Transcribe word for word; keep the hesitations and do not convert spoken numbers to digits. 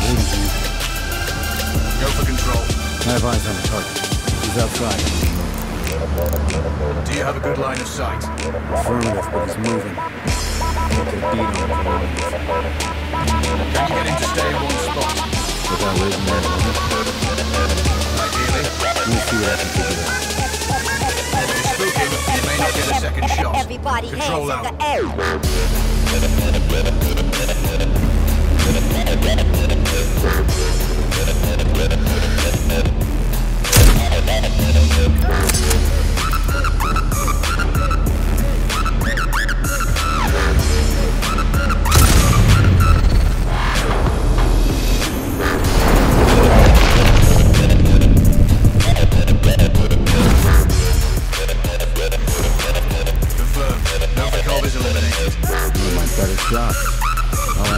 Go for control. I have eyes on the target. He's outside. Do you have a good line of sight? Affirmative, but he's moving. Take a beat on him. Can you get him to stay in one spot? Without raising that limit. Ideally. Let me see what I can figure out. If you spook him, you may not get a second shot. Everybody Control hands out. in the air.